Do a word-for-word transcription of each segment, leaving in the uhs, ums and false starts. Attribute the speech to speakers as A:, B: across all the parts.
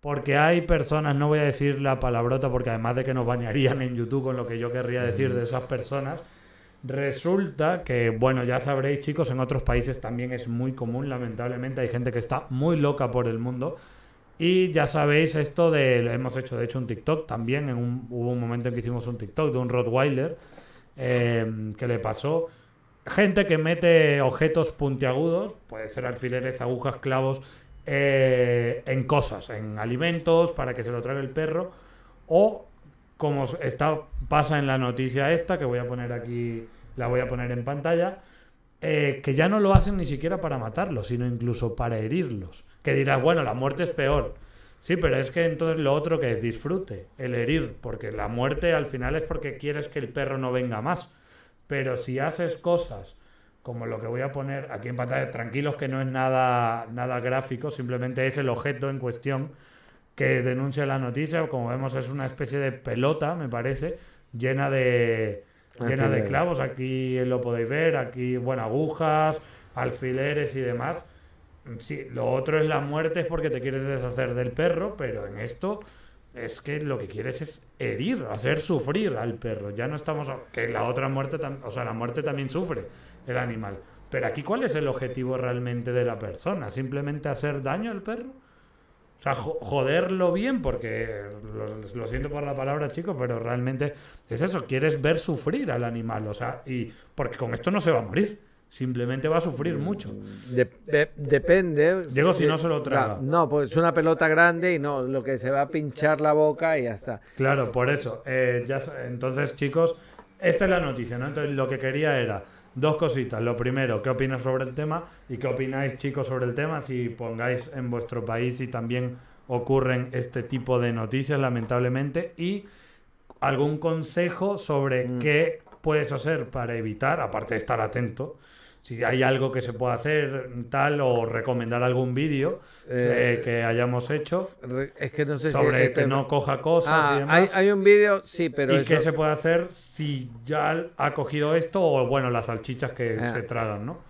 A: Porque hay personas, no voy a decir la palabrota porque además de que nos bañarían en YouTube con lo que yo querría decir de esas personas, resulta que, bueno, ya sabréis chicos, en otros países también es muy común, lamentablemente, hay gente que está muy loca por el mundo y ya sabéis esto de, hemos hecho de hecho un TikTok también, en un, hubo un momento en que hicimos un TikTok de un Rottweiler eh, que le pasó, gente que mete objetos puntiagudos, puede ser alfileres, agujas, clavos, eh, en cosas, en alimentos para que se lo trague el perro, o como está, pasa en la noticia esta, que voy a poner aquí, la voy a poner en pantalla, eh, que ya no lo hacen ni siquiera para matarlos, sino incluso para herirlos. Que dirás, bueno, la muerte es peor. Sí, pero es que entonces lo otro que es disfrute, el herir, porque la muerte al final es porque quieres que el perro no venga más. Pero si haces cosas como lo que voy a poner aquí en pantalla, tranquilos que no es nada, nada gráfico, simplemente es el objeto en cuestión que denuncia la noticia, como vemos es una especie de pelota, me parece, llena de llena de clavos, aquí lo podéis ver, aquí, bueno, agujas, alfileres y demás. Sí, lo otro es la muerte, es porque te quieres deshacer del perro, pero en esto es que lo que quieres es herir, hacer sufrir al perro. Ya no estamos... que la otra muerte, o sea, la muerte también sufre el animal. Pero aquí, ¿cuál es el objetivo realmente de la persona? ¿Simplemente hacer daño al perro? O sea, joderlo bien, porque lo, lo siento por la palabra, chicos, pero realmente es eso, quieres ver sufrir al animal, o sea, y porque con esto no se va a morir, simplemente va a sufrir mucho.
B: De, de, depende.
A: Digo, si no se lo traga.
B: No, pues es una pelota grande y no, lo que se va a pinchar la boca y ya está.
A: Claro, por eso. Eh, ya, entonces, chicos, esta es la noticia, ¿no? Entonces, lo que quería era dos cositas. Lo primero, ¿qué opinas sobre el tema? Y qué opináis, chicos, sobre el tema. Si pongáis en vuestro país si también ocurren este tipo de noticias, lamentablemente. Y algún consejo sobre mm. qué puedes hacer para evitar, aparte de estar atento, si hay algo que se pueda hacer tal, o recomendar algún vídeo eh, eh, que hayamos hecho
B: es que no sé
A: sobre
B: si
A: este... que no coja cosas
B: ah,
A: y demás.
B: Hay, hay un vídeo, sí, pero
A: ¿Y
B: eso...
A: qué se puede hacer si ya ha cogido esto o, bueno, las salchichas que ah. se tragan, ¿no?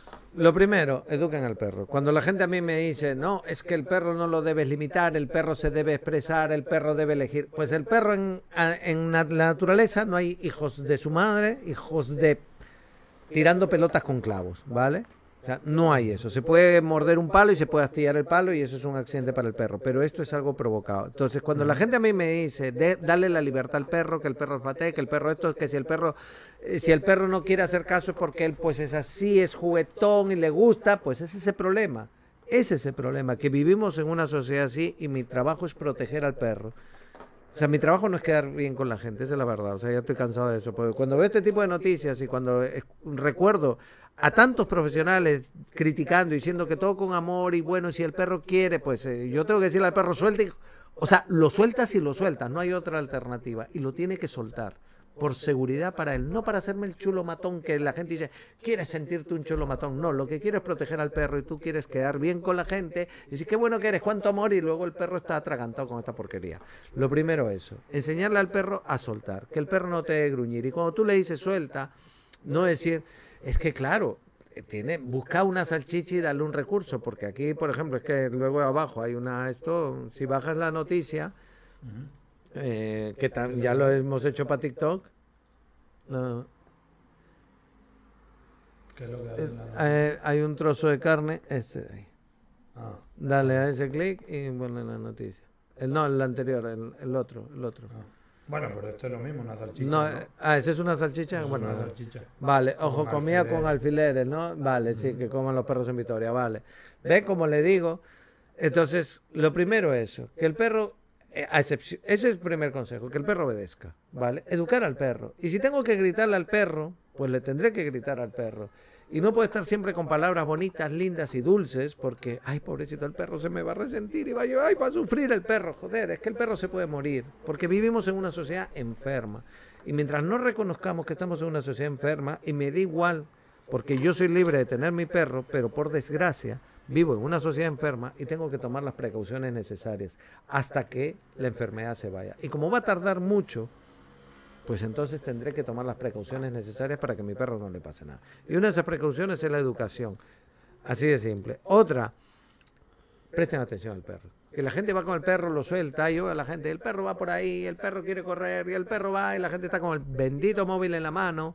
B: Lo primero, eduquen al perro. Cuando la gente a mí me dice, no, es que el perro no lo debes limitar, el perro se debe expresar, el perro debe elegir. Pues el perro en, en la naturaleza no hay hijos de su madre, hijos de... tirando pelotas con clavos, ¿vale? O sea, no hay eso. Se puede morder un palo y se puede astillar el palo y eso es un accidente para el perro, pero esto es algo provocado. Entonces, cuando la gente a mí me dice, de, dale la libertad al perro, que el perro olfatee, que el perro esto, que si el perro eh, si el perro no quiere hacer caso es porque él pues es así, es juguetón y le gusta, pues ese es ese problema. Ese es el problema, que vivimos en una sociedad así y mi trabajo es proteger al perro. O sea, mi trabajo no es quedar bien con la gente, esa es la verdad. O sea, ya estoy cansado de eso. Porque cuando veo este tipo de noticias y cuando es, recuerdo a tantos profesionales criticando, diciendo que todo con amor y bueno, si el perro quiere, pues eh, yo tengo que decirle al perro, suelte. O sea, lo sueltas y lo sueltas, no hay otra alternativa. Y lo tiene que soltar. Por seguridad para él, no para hacerme el chulo matón que la gente dice, ¿quieres sentirte un chulo matón? No, lo que quiero es proteger al perro y tú quieres quedar bien con la gente y decir, qué bueno que eres, cuánto amor, y luego el perro está atragantado con esta porquería. Lo primero eso, enseñarle al perro a soltar, que el perro no te debe gruñir, y cuando tú le dices suelta, no decir, es que claro, tiene, busca una salchicha y darle un recurso, porque aquí, por ejemplo, es que luego abajo hay una, esto, si bajas la noticia... Uh-huh. Eh, que tam, ya lo hemos hecho para TikTok. No.
A: ¿Qué es lo que
B: eh, eh, hay un trozo de carne, este de ahí. Ah. Dale a ese clic y ponle la noticia. El, no, el anterior, el, el otro, el otro.
A: Ah. Bueno, pero esto es lo mismo, una salchicha.
B: No, ¿no? Ah, ¿esa es una salchicha?
A: Es
B: bueno,
A: una salchicha.
B: Vale, ojo, comía alfileres. Con alfileres, ¿no? Vale, mm. sí, que coman los perros en Vitoria, vale. ¿Ve como le digo? Entonces, lo primero es eso, que el perro... A excepción, ese es el primer consejo, que el perro obedezca, ¿vale? Educar al perro. Y si tengo que gritarle al perro, pues le tendré que gritar al perro. Y no puede estar siempre con palabras bonitas, lindas y dulces, porque, ay, pobrecito, el perro se me va a resentir y va yo, ay, va a sufrir el perro, joder, es que el perro se puede morir, porque vivimos en una sociedad enferma. Y mientras no reconozcamos que estamos en una sociedad enferma, y me da igual, porque yo soy libre de tener mi perro, pero por desgracia... vivo en una sociedad enferma y tengo que tomar las precauciones necesarias hasta que la enfermedad se vaya. Y como va a tardar mucho, pues entonces tendré que tomar las precauciones necesarias para que a mi perro no le pase nada. Y una de esas precauciones es la educación. Así de simple. Otra, presten atención al perro. Que la gente va con el perro, lo suelta, y yo veo a la gente, el perro va por ahí, el perro quiere correr, y el perro va, y la gente está con el bendito móvil en la mano.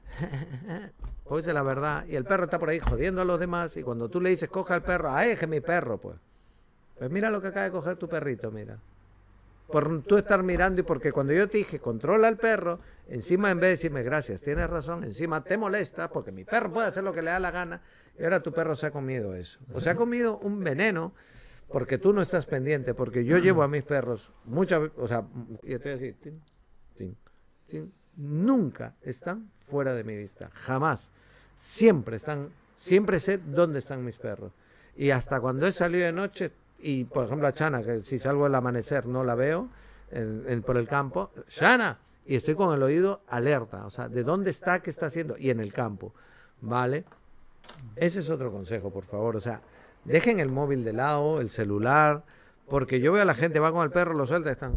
B: Pues es la verdad. Y el perro está por ahí jodiendo a los demás, y cuando tú le dices, coja al perro, ¡ay, es que mi perro! Pues, pues mira lo que acaba de coger tu perrito, mira. Por tú estar mirando, y porque cuando yo te dije, controla al perro, encima en vez de decirme, gracias, tienes razón, encima te molesta, porque mi perro puede hacer lo que le da la gana, y ahora tu perro se ha comido eso. O se ha comido un veneno, porque tú no estás pendiente, porque yo llevo a mis perros muchas veces, o sea, y estoy así, tin, tin, tin, nunca están fuera de mi vista, jamás. Siempre están, siempre sé dónde están mis perros. Y hasta cuando he salido de noche, y por ejemplo a Chana, que si salgo al amanecer no la veo en, en, por el campo, Chana, y estoy con el oído alerta, o sea, de dónde está, qué está haciendo, y en el campo, ¿vale? Ese es otro consejo, por favor, o sea, dejen el móvil de lado, el celular, porque yo veo a la gente, va con el perro, lo suelta, están...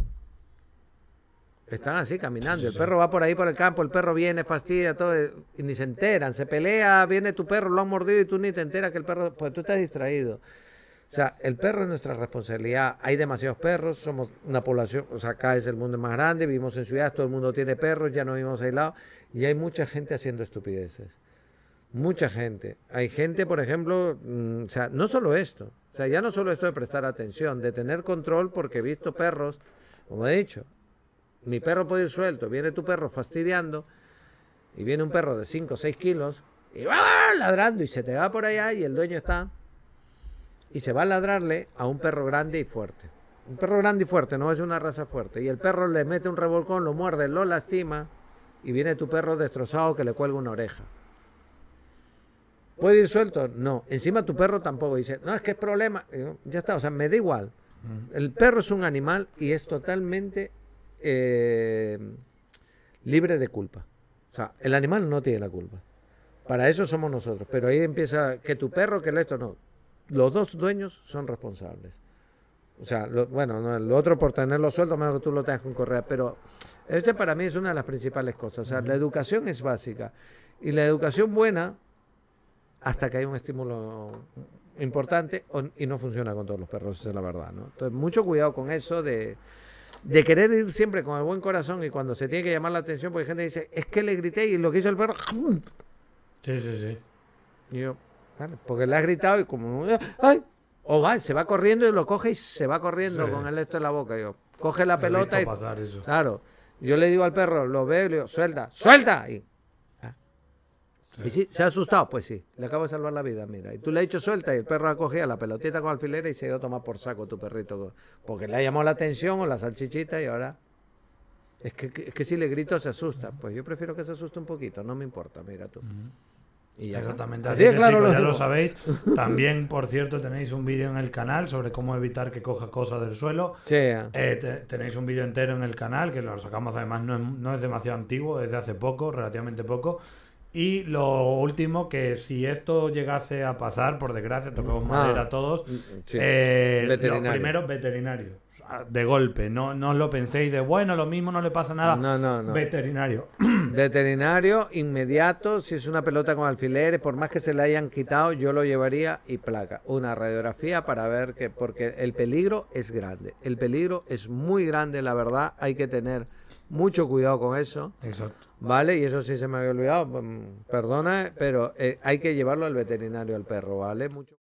B: Están así caminando, el perro va por ahí por el campo, el perro viene, fastidia, todo, y ni se enteran, se pelea, viene tu perro, lo han mordido y tú ni te enteras que el perro, pues tú estás distraído. O sea, el perro es nuestra responsabilidad, hay demasiados perros, somos una población, o sea, acá es el mundo más grande, vivimos en ciudades, todo el mundo tiene perros, ya no vivimos aislados, y hay mucha gente haciendo estupideces. Mucha gente. Hay gente, por ejemplo, mmm, o sea, no solo esto, o sea, ya no solo esto de prestar atención, de tener control, porque he visto perros, como he dicho, mi perro puede ir suelto, viene tu perro fastidiando, y viene un perro de cinco o seis kilos, y va ladrando, y se te va por allá, y el dueño está, y se va a ladrarle a un perro grande y fuerte. Un perro grande y fuerte, no es una raza fuerte, y el perro le mete un revolcón, lo muerde, lo lastima, y viene tu perro destrozado que le cuelga una oreja. ¿Puede ir suelto? No. Encima tu perro tampoco dice, no, es que es problema. Yo, ya está, o sea, me da igual. El perro es un animal y es totalmente eh, libre de culpa. O sea, el animal no tiene la culpa. Para eso somos nosotros. Pero ahí empieza que tu perro, que el esto no. Los dos dueños son responsables. O sea, lo, bueno, no, el otro por tenerlo suelto, menos que tú lo tengas con correa. Pero este para mí es una de las principales cosas. O sea, la educación es básica. Y la educación buena, hasta que hay un estímulo importante y no funciona con todos los perros, esa es la verdad, ¿no? Entonces, mucho cuidado con eso de, de querer ir siempre con el buen corazón y cuando se tiene que llamar la atención, porque hay gente que dice, es que le grité y lo que hizo el perro...
A: Sí, sí, sí.
B: Y yo, vale, porque le has gritado y como... ¡Ay! O va, se va corriendo y lo coge y se va corriendo sí. con el esto en la boca. Yo, coge la pelota y...
A: pasar eso.
B: Claro, yo le digo al perro, lo veo y le digo, suelta, suelta. Y... Sí. ¿Y sí? ¿Se ha asustado? Pues sí, le acabo de salvar la vida, mira. Y tú le has dicho suelta y el perro ha cogido la pelotita con alfileres y se ha ido a tomar por saco tu perrito. Porque le ha llamado la atención o la salchichita y ahora... Es que, que, es que si le grito se asusta. Pues yo prefiero que se asuste un poquito, no me importa, mira tú.
A: Y ya Exactamente,
B: así, así de claro,
A: chicos,
B: lo
A: ya lo sabéis. También, por cierto, tenéis un vídeo en el canal sobre cómo evitar que coja cosas del suelo.
B: Sí.
A: Eh, te, tenéis un vídeo entero en el canal, que lo sacamos además, no es, no es demasiado antiguo, es de hace poco, relativamente poco. Y lo último, que si esto llegase a pasar, por desgracia, tocamos madera a todos,
B: sí.
A: eh, lo primero, veterinario. De golpe, no, no os lo penséis de bueno, lo mismo no le pasa nada.
B: No, no, no.
A: Veterinario.
B: Veterinario, inmediato, si es una pelota con alfileres, por más que se le hayan quitado, yo lo llevaría y placa. Una radiografía para ver que, porque el peligro es grande. El peligro es muy grande, la verdad, hay que tener mucho cuidado con eso.
A: Exacto.
B: ¿Vale? Y eso sí se me había olvidado, perdona, pero eh, hay que llevarlo al veterinario al perro, ¿vale? Mucho